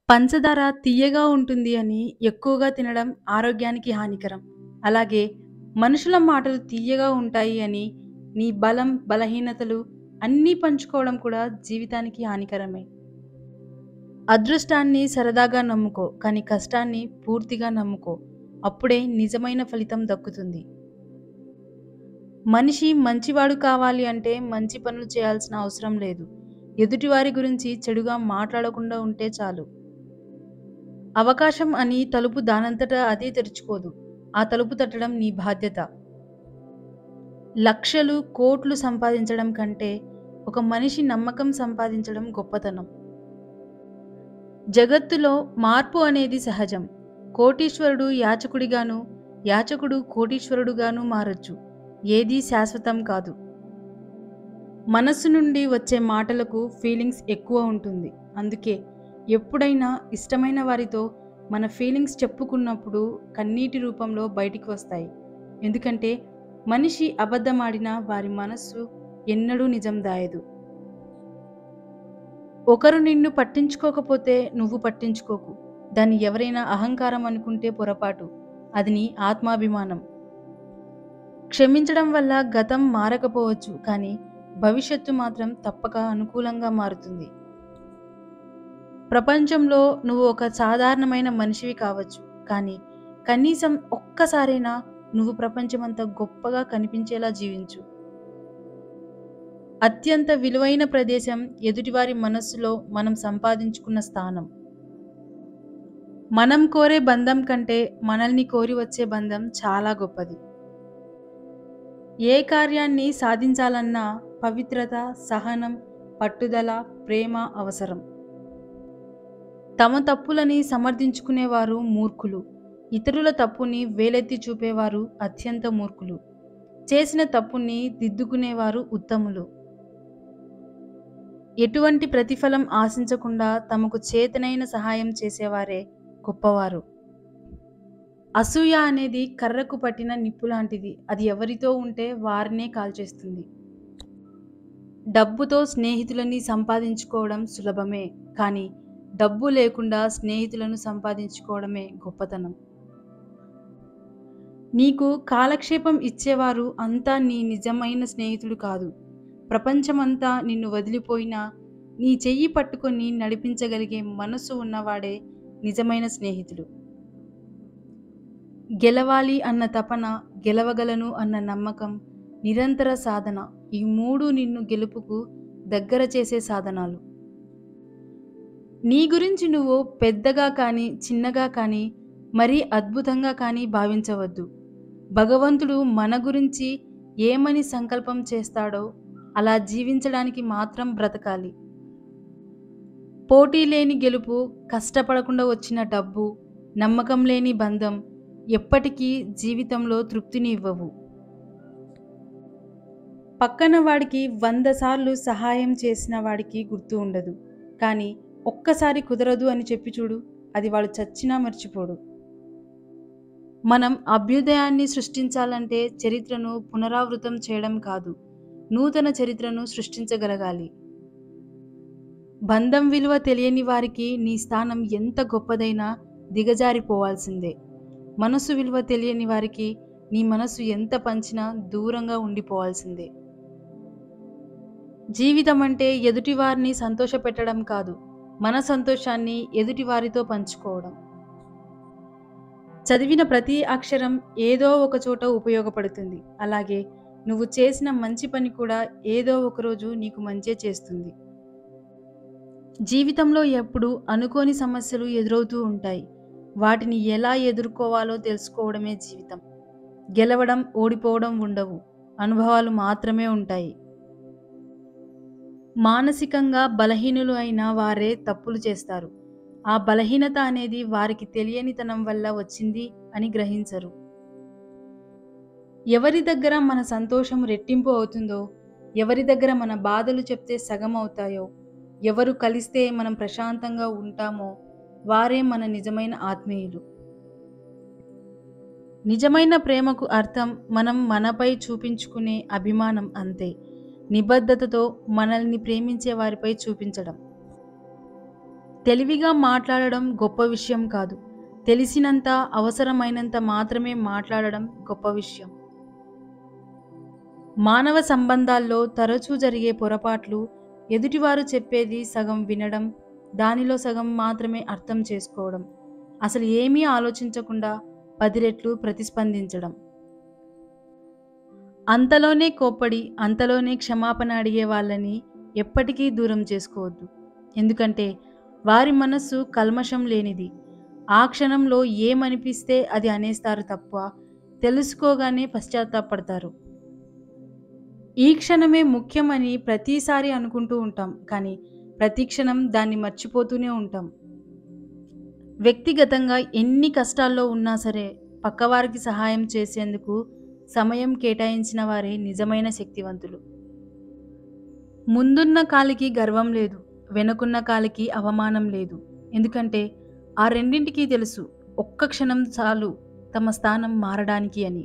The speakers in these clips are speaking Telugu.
పంచదార తియ్యగా ఉంటుంది అని ఎక్కువగా తినడం ఆరోగ్యానికి హానికరం. అలాగే మనుషుల మాటలు తియ్యగా ఉంటాయి అని నీ బలం, బలహీనతలు అన్నీ పంచుకోవడం కూడా జీవితానికి హానికరమే. అదృష్టాన్ని సరదాగా నమ్ముకో, కానీ కష్టాన్ని పూర్తిగా నమ్ముకో. అప్పుడే నిజమైన ఫలితం దక్కుతుంది. మనిషి మంచివాడు కావాలి అంటే మంచి పనులు చేయాల్సిన అవసరం లేదు. ఎదుటివారి గురించి చెడుగా మాట్లాడకుండా ఉంటే చాలు. అవకాశం అని తలుపు దానంతట అదే తెరుచుకోదు. ఆ తలుపు తట్టడం నీ బాధ్యత. లక్షలు, కోట్లు సంపాదించడం కంటే ఒక మనిషి నమ్మకం సంపాదించడం గొప్పతనం. జగత్తులో మార్పు అనేది సహజం. కోటీశ్వరుడు యాచకుడిగాను, యాచకుడు కోటీశ్వరుడుగాను మారొచ్చు. ఏదీ శాశ్వతం కాదు. మనస్సు నుండి వచ్చే మాటలకు ఫీలింగ్స్ ఎక్కువ ఉంటుంది. అందుకే ఎప్పుడైనా ఇష్టమైన వారితో మన ఫీలింగ్స్ చెప్పుకున్నప్పుడు కన్నీటి రూపంలో బయటికి వస్తాయి. ఎందుకంటే మనిషి అబద్ధమాడినా వారి మనస్సు ఎన్నడూ నిజం దాయదు. ఒకరు నిన్ను పట్టించుకోకపోతే నువ్వు పట్టించుకోకు. దాన్ని ఎవరైనా అహంకారం అనుకుంటే పొరపాటు. అది నీ ఆత్మాభిమానం. క్షమించడం వల్ల గతం మారకపోవచ్చు, కానీ భవిష్యత్తు మాత్రం తప్పక అనుకూలంగా మారుతుంది. ప్రపంచంలో నువ్వు ఒక సాధారణమైన మనిషివి కావచ్చు, కానీ కనీసం ఒక్కసారైనా నువ్వు ప్రపంచమంతా గొప్పగా కనిపించేలా జీవించు. అత్యంత విలువైన ప్రదేశం ఎదుటివారి మనస్సులో మనం సంపాదించుకున్న స్థానం. మనం కోరే బంధం కంటే మనల్ని కోరి వచ్చే బంధం చాలా గొప్పది. ఏ కార్యాన్ని సాధించాలన్నా పవిత్రత, సహనం, పట్టుదల, ప్రేమ అవసరం. తమ తప్పులని సమర్థించుకునేవారు మూర్ఖులు. ఇతరుల తప్పుని వేలెత్తి చూపేవారు అత్యంత మూర్ఖులు. చేసిన తప్పుని దిద్దుకునేవారు ఉత్తములు. ఎటువంటి ప్రతిఫలం ఆశించకుండా తమకు చేతనైన సహాయం చేసేవారే గొప్పవారు. అసూయ అనేది కర్రకు పట్టిన నిప్పు లాంటిది. అది ఎవరితో ఉంటే వారినే కాల్చేస్తుంది. డబ్బుతో స్నేహితులని సంపాదించుకోవడం సులభమే, కానీ డబ్బు లేకుండా స్నేహితులను సంపాదించుకోవడమే గొప్పతనం. నీకు కాలక్షేపం ఇచ్చేవారు అంతా నీ నిజమైన స్నేహితుడు కాదు. ప్రపంచమంతా నిన్ను వదిలిపోయినా నీ చెయ్యి పట్టుకొని నడిపించగలిగే మనసు ఉన్నవాడే నిజమైన స్నేహితుడు. గెలవాలి అన్న తపన, గెలవగలను అన్న నమ్మకం, నిరంతర సాధన, ఈ మూడు నిన్ను గెలుపుకు దగ్గర చేసే సాధనాలు. నీ గురించి నువ్వు పెద్దగా కానీ, చిన్నగా కానీ, మరీ అద్భుతంగా కానీ భావించవద్దు. భగవంతుడు మన గురించి ఏమని సంకల్పం చేస్తాడో అలా జీవించడానికి మాత్రం బ్రతకాలి. పోటీ లేని గెలుపు, కష్టపడకుండా వచ్చిన డబ్బు, నమ్మకం లేని బంధం ఎప్పటికీ జీవితంలో తృప్తిని ఇవ్వవు. పక్కన వాడికి 100 సార్లు సహాయం చేసిన వాడికి గుర్తు ఉండదు, కానీ ఒక్కసారి కుదరదు అని చెప్పి చూడు, అది వాడు చచ్చినా మర్చిపోడు. మనం అభ్యుదయాన్ని సృష్టించాలంటే చరిత్రను పునరావృతం చేయడం కాదు, నూతన చరిత్రను సృష్టించగలగాలి. బంధం విలువ తెలియని వారికి నీ స్థానం ఎంత గొప్పదైనా దిగజారిపోవాల్సిందే. మనసు విలువ తెలియని వారికి నీ మనసు ఎంత పంచినా దూరంగా ఉండిపోవాల్సిందే. జీవితం అంటే ఎదుటివారిని సంతోషపెట్టడం కాదు, మన సంతోషాన్ని ఎదుటివారితో పంచుకోవడం. చదివిన ప్రతి అక్షరం ఏదో ఒక చోట ఉపయోగపడుతుంది. అలాగే నువ్వు చేసిన మంచి పని కూడా ఏదో ఒకరోజు నీకు మంచే చేస్తుంది. జీవితంలో ఎప్పుడు అనుకోని సమస్యలు ఎదురవుతూ ఉంటాయి. వాటిని ఎలా ఎదుర్కోవాలో తెలుసుకోవడమే జీవితం. గెలవడం, ఓడిపోవడం ఉండవు, అనుభవాలు మాత్రమే ఉంటాయి. మానసికంగా బలహీనులు అయిన వారే తప్పులు చేస్తారు. ఆ బలహీనత అనేది వారికి తెలియనితనం వల్ల వచ్చింది అని గ్రహించరు. ఎవరి దగ్గర మన సంతోషం రెట్టింపు అవుతుందో, ఎవరి దగ్గర మన బాధలు చెప్తే సగం అవుతాయో, ఎవరు కలిస్తే మనం ప్రశాంతంగా ఉంటామో వారే మన నిజమైన ఆత్మీయులు. నిజమైన ప్రేమకు అర్థం మనం మనపై చూపించుకునే అభిమానం అంతే. నిబద్ధతతో మనల్ని ప్రేమించే వారిపై చూపించడం. తెలివిగా మాట్లాడడం గొప్ప విషయం కాదు. తెలిసినంత, అవసరమైనంత మాత్రమే మాట్లాడడం గొప్ప విషయం. మానవ సంబంధాల్లో తరచూ జరిగే పొరపాట్లు ఎదుటివారు చెప్పేది సగం వినడం, దానిలో సగం మాత్రమే అర్థం చేసుకోవడం, అసలు ఏమీ ఆలోచించకుండా 10 రెట్లు ప్రతిస్పందించడం. అంతలోనే కోప్పడి, అంతలోనే క్షమాపణ అడిగే వాళ్ళని ఎప్పటికీ దూరం చేసుకోవద్దు. ఎందుకంటే వారి మనస్సు కల్మషం లేనిది. ఆ క్షణంలో ఏమనిపిస్తే అది అనేస్తారు తప్ప తెలుసుకోగానే పశ్చాత్తాపడతారు. ఈ క్షణమే ముఖ్యమని ప్రతిసారి అనుకుంటూ ఉంటాం, కానీ ప్రతి క్షణం దాన్ని మర్చిపోతూనే ఉంటాం. వ్యక్తిగతంగా ఎన్ని కష్టాల్లో ఉన్నా సరే పక్కవారికి సహాయం చేసేందుకు సమయం కేటాయించిన వారే నిజమైన శక్తివంతులు. ముందున్న కాలికి గర్వం లేదు, వెనుకున్న కాలికి అవమానం లేదు. ఎందుకంటే ఆ రెండింటికి తెలుసు, ఒక్క క్షణం చాలు తమ స్థానం మారడానికి అని.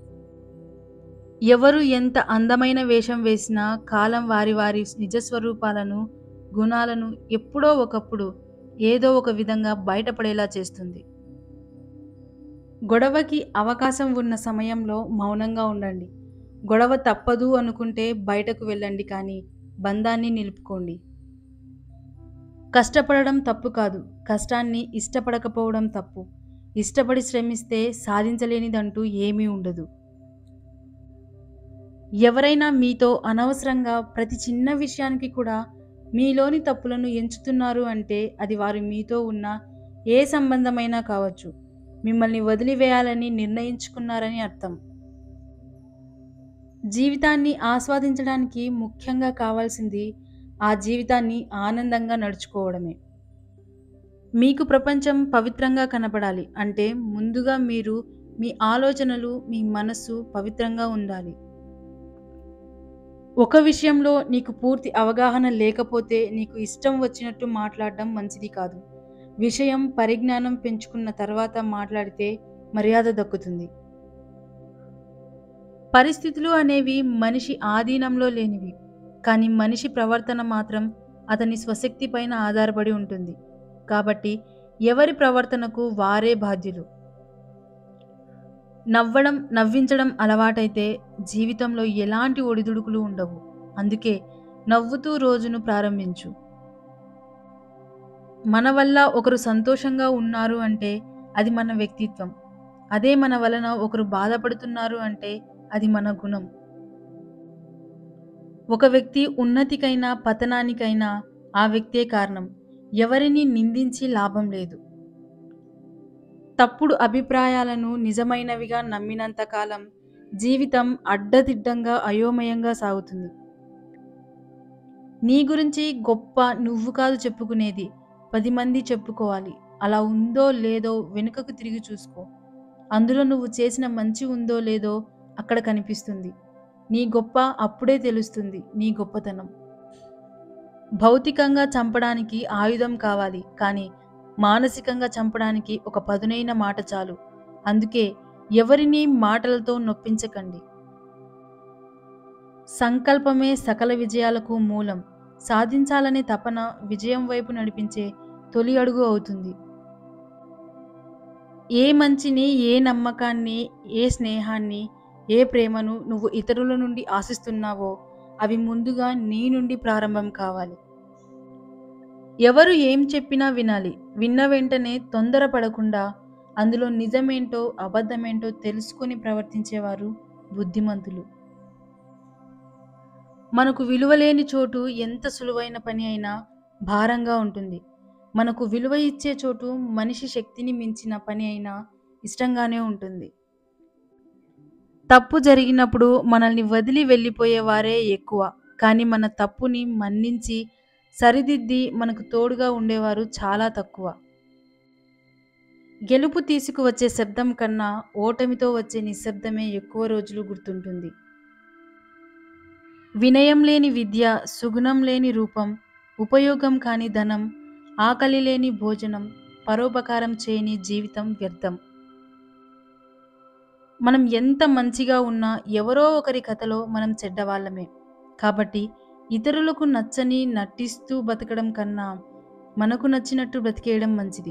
ఎవరు ఎంత అందమైన వేషం వేసినా కాలం వారి వారి నిజస్వరూపాలను, గుణాలను ఎప్పుడో ఒకప్పుడు ఏదో ఒక విధంగా బయటపడేలా చేస్తుంది. గొడవకి అవకాశం ఉన్న సమయంలో మౌనంగా ఉండండి. గొడవ తప్పదు అనుకుంటే బయటకు వెళ్ళండి, కానీ బంధాన్ని నిలుపుకోండి. కష్టపడడం తప్పు కాదు, కష్టాన్ని ఇష్టపడకపోవడం తప్పు. ఇష్టపడి శ్రమిస్తే సాధించలేనిదంటూ ఏమీ ఉండదు. ఎవరైనా మీతో అనవసరంగా ప్రతి చిన్న విషయానికి కూడా మీలోని తప్పులను ఎంచుతున్నారు అంటే అది వారు మీతో ఉన్న ఏ సంబంధమైనా కావచ్చు, మిమ్మల్ని వదిలివేయాలని నిర్ణయించుకున్నారని అర్థం. జీవితాన్ని ఆస్వాదించడానికి ముఖ్యంగా కావాల్సింది ఆ జీవితాన్ని ఆనందంగా నడుచుకోవడమే. మీకు ప్రపంచం పవిత్రంగా కనపడాలి అంటే ముందుగా మీరు, మీ ఆలోచనలు, మీ మనస్సు పవిత్రంగా ఉండాలి. ఒక విషయంలో నీకు పూర్తి అవగాహన లేకపోతే నీకు ఇష్టం వచ్చినట్టు మాట్లాడడం మంచిది కాదు. విషయం, పరిజ్ఞానం పెంచుకున్న తర్వాత మాట్లాడితే మర్యాద దక్కుతుంది. పరిస్థితులు అనేవి మనిషి ఆధీనంలో లేనివి, కానీ మనిషి ప్రవర్తన మాత్రం అతని స్వశక్తి పైన ఆధారపడి ఉంటుంది. కాబట్టి ఎవరి ప్రవర్తనకు వారే బాధ్యులు. నవ్వించడం అలవాటైతే జీవితంలో ఎలాంటి ఒడిదుడుకులు ఉండవు. అందుకే నవ్వుతూ రోజును ప్రారంభించు. మన వల్ల ఒకరు సంతోషంగా ఉన్నారు అంటే అది మన వ్యక్తిత్వం. అదే మన వలన ఒకరు బాధపడుతున్నారు అంటే అది మన గుణం. ఒక వ్యక్తి ఉన్నతికైనా పతనానికైనా ఆ వ్యక్తే కారణం. ఎవరిని నిందించి లాభం లేదు. తప్పుడు అభిప్రాయాలను నిజమైనవిగా నమ్మినంత కాలం జీవితం అడ్డదిడ్డంగా అయోమయంగా సాగుతుంది. నీ గురించి గొప్ప నువ్వు కాదు చెప్పుకునేది, 10 మంది చెప్పుకోవాలి. అలా ఉందో లేదో వెనుకకు తిరిగి చూసుకో. అందులో నువ్వు చేసిన మంచి ఉందో లేదో అక్కడ కనిపిస్తుంది. నీ గొప్ప అప్పుడే తెలుస్తుంది, నీ గొప్పతనం. భౌతికంగా చంపడానికి ఆయుధం కావాలి, కానీ మానసికంగా చంపడానికి ఒక పదునైన మాట చాలు. అందుకే ఎవరిని మాటలతో నొప్పించకండి. సంకల్పమే సకల విజయాలకు మూలం. సాధించాలనే తపన విజయం వైపు నడిపించే తొలి అడుగు అవుతుంది. ఏ మంచిని, ఏ నమ్మకాన్ని, ఏ స్నేహాన్ని, ఏ ప్రేమను నువ్వు ఇతరుల నుండి ఆశిస్తున్నావో అవి ముందుగా నీ నుండి ప్రారంభం కావాలి. ఎవరు ఏం చెప్పినా వినాలి. విన్న వెంటనే తొందరపడకుండా అందులో నిజమేంటో అబద్ధమేంటో తెలుసుకొని ప్రవర్తించేవారు బుద్ధిమంతులు. మనకు విలువలేని చోటు ఎంత సులువైన పని అయినా భారంగా ఉంటుంది. మనకు విలువ ఇచ్చే చోటు మనిషి శక్తిని మించిన పని అయినా ఇష్టంగానే ఉంటుంది. తప్పు జరిగినప్పుడు మనల్ని వదిలి వెళ్ళిపోయేవారే ఎక్కువ, కానీ మన తప్పుని మన్నించి సరిదిద్ది మనకు తోడుగా ఉండేవారు చాలా తక్కువ. గెలుపు తీసుకువచ్చే శబ్దం కన్నా ఓటమితో వచ్చే నిశ్శబ్దమే ఎక్కువ రోజులు గుర్తుంటుంది. వినయం లేని విద్య, సుగుణం లేని రూపం, ఉపయోగం కాని ధనం, ఆకలి లేని భోజనం, పరోపకారం చేయని జీవితం వ్యర్థం. మనం ఎంత మంచిగా ఉన్నా ఎవరో ఒకరి కథలో మనం చెడ్డవాళ్ళమే. కాబట్టి ఇతరులకు నచ్చని నటిస్తూ బతకడం కన్నా మనకు నచ్చినట్టు బ్రతికేయడం మంచిది.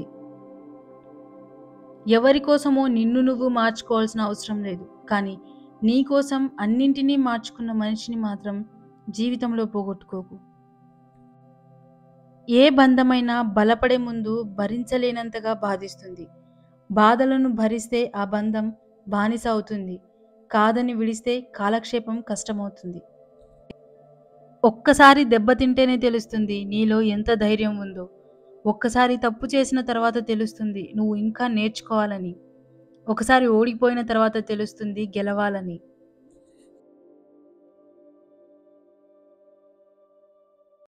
ఎవరి కోసమో నిన్ను నువ్వు మార్చుకోవాల్సిన అవసరం లేదు. కానీ నీ కోసం అన్నింటినీ మార్చుకున్న మనిషిని మాత్రం జీవితంలో పోగొట్టుకోకు. ఏ బంధమైనా బలపడే ముందు భరించలేనంతగా బాధిస్తుంది. బాధలను భరిస్తే ఆ బంధం బానిస అవుతుంది. కాదని విడిస్తే కాలక్షేపం కష్టమవుతుంది. ఒక్కసారి దెబ్బతింటేనే తెలుస్తుంది నీలో ఎంత ధైర్యం ఉందో. ఒక్కసారి తప్పు చేసిన తర్వాత తెలుస్తుంది నువ్వు ఇంకా నేర్చుకోవాలని. ఒకసారి ఓడిపోయిన తర్వాత తెలుస్తుంది గెలవాలని.